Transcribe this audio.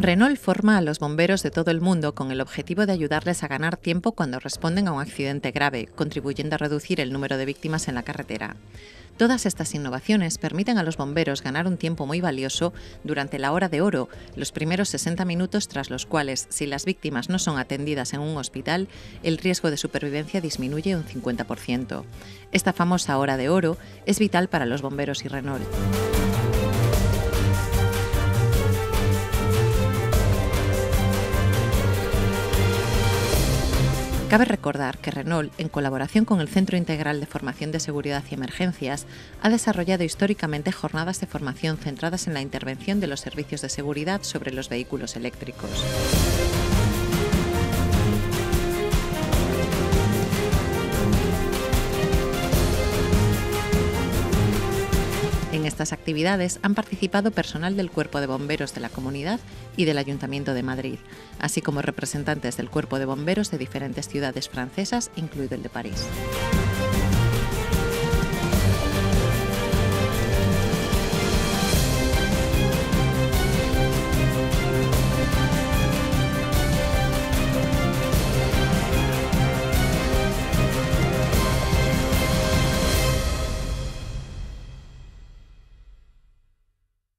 Renault forma a los bomberos de todo el mundo con el objetivo de ayudarles a ganar tiempo cuando responden a un accidente grave, contribuyendo a reducir el número de víctimas en la carretera. Todas estas innovaciones permiten a los bomberos ganar un tiempo muy valioso durante la hora de oro, los primeros 60 minutos tras los cuales, si las víctimas no son atendidas en un hospital, el riesgo de supervivencia disminuye un 50%. Esta famosa hora de oro es vital para los bomberos y Renault. Cabe recordar que Renault, en colaboración con el Centro Integral de Formación de Seguridad y Emergencias, ha desarrollado históricamente jornadas de formación centradas en la intervención de los servicios de seguridad sobre los vehículos eléctricos. En estas actividades han participado personal del Cuerpo de Bomberos de la Comunidad y del Ayuntamiento de Madrid, así como representantes del Cuerpo de Bomberos de diferentes ciudades francesas, incluido el de París.